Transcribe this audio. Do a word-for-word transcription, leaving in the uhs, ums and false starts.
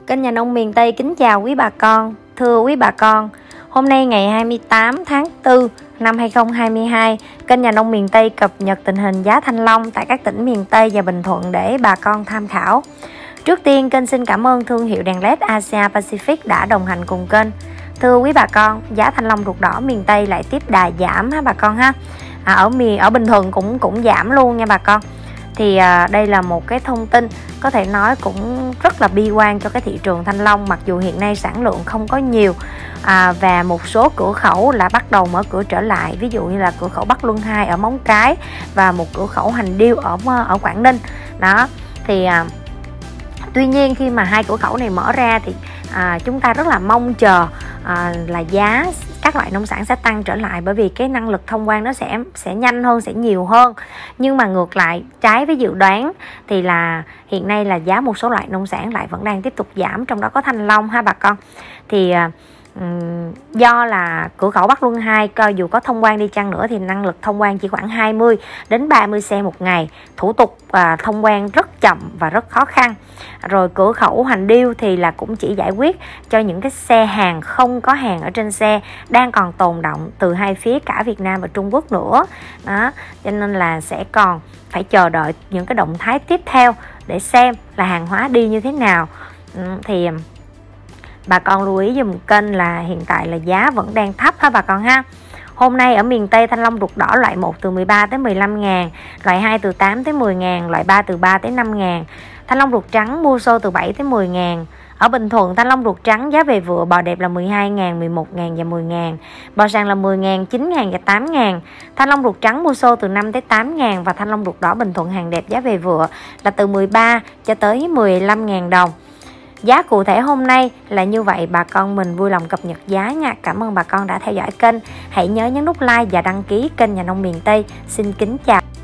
Kênh Nhà Nông Miền Tây kính chào quý bà con. Thưa quý bà con, hôm nay ngày hai mươi tám tháng tư năm hai nghìn không trăm hai mươi hai, kênh Nhà Nông Miền Tây cập nhật tình hình giá thanh long tại các tỉnh miền Tây và Bình Thuận để bà con tham khảo. Trước tiên, kênh xin cảm ơn thương hiệu đèn led Asia Pacific đã đồng hành cùng kênh. Thưa quý bà con, giá thanh long ruột đỏ miền Tây lại tiếp đà giảm ha bà con ha. À, ở miền ở Bình Thuận cũng cũng giảm luôn nha bà con. Thì à, đây là một cái thông tin có thể nói cũng rất là bi quan cho cái thị trường thanh long, mặc dù hiện nay sản lượng không có nhiều à, và một số cửa khẩu là bắt đầu mở cửa trở lại, ví dụ như là cửa khẩu Bắc Luân hai ở Móng Cái và một cửa khẩu Hành Điêu ở ở Quảng Ninh đó. Thì à, tuy nhiên khi mà hai cửa khẩu này mở ra thì à, chúng ta rất là mong chờ à, là giá các loại nông sản sẽ tăng trở lại, bởi vì cái năng lực thông quan nó sẽ sẽ nhanh hơn, sẽ nhiều hơn. Nhưng mà ngược lại, trái với dự đoán thì là hiện nay là giá một số loại nông sản lại vẫn đang tiếp tục giảm, trong đó có thanh long ha bà con. Thì um, do là cửa khẩu Bắc Luân hai cho dù có thông quan đi chăng nữa thì năng lực thông quan chỉ khoảng hai mươi đến ba mươi xe một ngày, thủ tục à, thông quan rất chậm và rất khó khăn. Rồi cửa khẩu Hành Điêu thì là cũng chỉ giải quyết cho những cái xe hàng không có hàng ở trên xe đang còn tồn động từ hai phía cả Việt Nam và Trung Quốc nữa đó, cho nên là sẽ còn phải chờ đợi những cái động thái tiếp theo để xem là hàng hóa đi như thế nào. Thì bà con lưu ý dùm kênh là hiện tại là giá vẫn đang thấp ha bà con ha. Hôm nay ở miền Tây, thanh long ruột đỏ loại một từ mười ba tới mười lăm ngàn, loại hai từ tám tới mười ngàn, loại ba từ ba tới năm ngàn. Thanh long ruột trắng mua xô từ bảy tới mười ngàn. Ở Bình Thuận, thanh long ruột trắng giá về vừa, bò đẹp là mười hai ngàn, mười một ngàn và mười ngàn. Bò sàn là mười ngàn, chín ngàn và tám ngàn. Thanh long ruột trắng mua xô từ năm tới tám ngàn và thanh long ruột đỏ Bình Thuận hàng đẹp giá về vừa là từ mười ba cho tới mười lăm ngàn đồng. Giá cụ thể hôm nay là như vậy, bà con mình vui lòng cập nhật giá nha. Cảm ơn bà con đã theo dõi kênh. Hãy nhớ nhấn nút like và đăng ký kênh Nhà Nông Miền Tây. Xin kính chào.